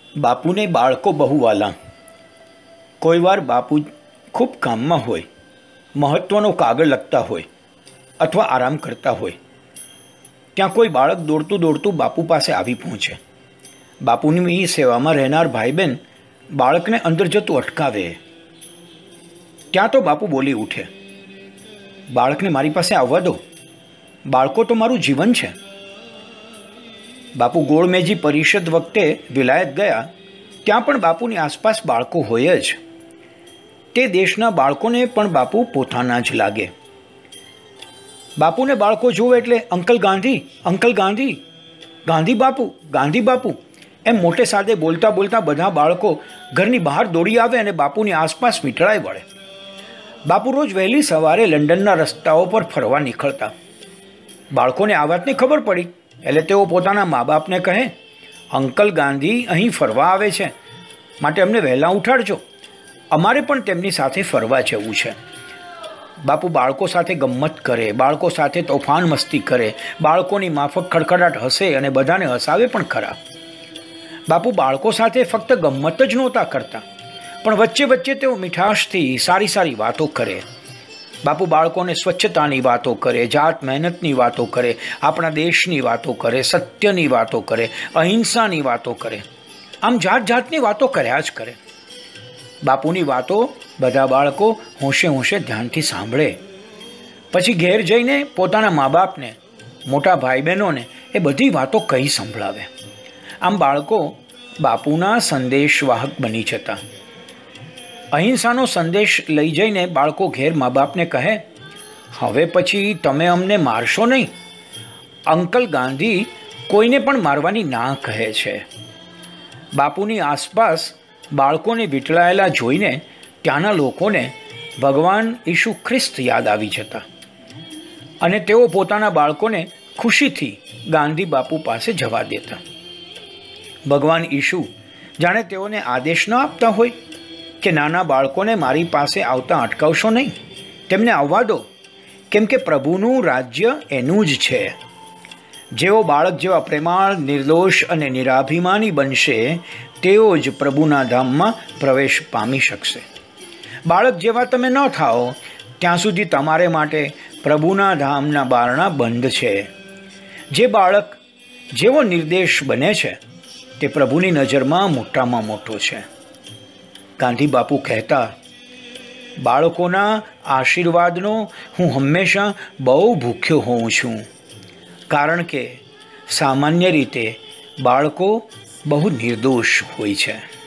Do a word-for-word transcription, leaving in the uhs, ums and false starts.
બાપુને બાળકો બહુ વાલા. કોઈ વાર બાપુ ખૂબ કામમાં હોય, મહત્ત્વનો કાગળ લખતા હોય અથવા આરામ કરતા હોય, ત્યાં કોઈ બાળક દોડતું દોડતું બાપુ પાસે આવી પહોંચે. બાપુની સેવામાં રહેનાર ભાઈ બહેન બાળકને અંદર જતું અટકાવે. ત્યાં તો બાપુ બોલી ઉઠે, બાળકને મારી પાસે આવવા દો, બાળકો તો મારું જીવન છે. બાપુ ગોળમેજી પરિષદ વખતે વિલાયત ગયા, ત્યાં પણ બાપુની આસપાસ બાળકો હોય જ. તે દેશના બાળકોને પણ બાપુ પોતાના જ લાગે. બાપુને બાળકો જુએ એટલે અંકલ ગાંધી, અંકલ ગાંધી, ગાંધી બાપુ, ગાંધી બાપુ એમ મોટે સાદે બોલતા બોલતા બધા બાળકો ઘરની બહાર દોડી આવે અને બાપુની આસપાસ વીંટળાઈ વળે. બાપુ રોજ વહેલી સવારે લંડનના રસ્તાઓ પર ફરવા નીકળતા. બાળકોને આ વાતની ખબર પડી એટલે તેઓ પોતાના મા બાપને કહે, અંકલ ગાંધી અહીં ફરવા આવે છે, માટે અમને વહેલા ઉઠાડજો, અમારે પણ તેમની સાથે ફરવા જવું છે. બાપુ બાળકો સાથે ગમ્મત કરે, બાળકો સાથે તોફાન મસ્તી કરે, બાળકોની માફક ખડખડાટ હસે અને બધાને હસાવે પણ ખરા. બાપુ બાળકો સાથે ફક્ત ગમ્મત જ નહોતા કરતા, પણ વચ્ચે વચ્ચે તેઓ મીઠાશથી સારી સારી વાતો કરે. બાપુ બાળકોને સ્વચ્છતાની વાતો કરે, જાત મહેનતની વાતો કરે, આપણા દેશની વાતો કરે, સત્યની વાતો કરે, અહિંસાની વાતો કરે. આમ જાત જાતની વાતો કર્યા જ કરે. બાપુની વાતો બધા બાળકો હોંશે હોંશે ધ્યાનથી સાંભળે. પછી ઘેર જઈને પોતાના મા બાપને, મોટા ભાઈ બહેનોને એ બધી વાતો કહી સંભળાવે. આમ બાળકો બાપુના સંદેશવાહક બની જતા. અહિંસાનો સંદેશ લઈ જઈને બાળકો ઘેર મા બાપને કહે, હવે પછી તમે અમને મારશો નહીં, અંકલ ગાંધી કોઈને પણ મારવાની ના કહે છે. બાપુની આસપાસ બાળકોને વીંટળાયેલા જોઈને ત્યાંના લોકોને ભગવાન ઈસુ ખ્રિસ્ત યાદ આવી જતા અને તેઓ પોતાના બાળકોને ખુશીથી ગાંધી બાપુ પાસે જવા દેતા. ભગવાન ઈસુ જાણે તેઓને આદેશ ન આપતા હોય કે નાના બાળકોને મારી પાસે આવતા અટકાવશો નહીં, તેમને આવવા દો, કેમ કે પ્રભુનું રાજ્ય એનું જ છે. જેઓ બાળક જેવા પ્રેમાળ, નિર્દોષ અને નિરાભિમાની બનશે તેઓ જ પ્રભુના ધામમાં પ્રવેશ પામી શકશે. બાળક જેવા તમે ન થાઓ ત્યાં સુધી તમારે માટે પ્રભુના ધામના બારણા બંધ છે. જે બાળક જેવો નિર્દેશ બને છે તે પ્રભુની નજરમાં મોટામાં મોટો છે. ગાંધી બાપુ કહેતા, બાળકોના આશીર્વાદનો હું હંમેશા બહુ ભૂખ્યો હોઉં છું, કારણ કે સામાન્ય રીતે બાળકો બહુ નિર્દોષ હોય છે.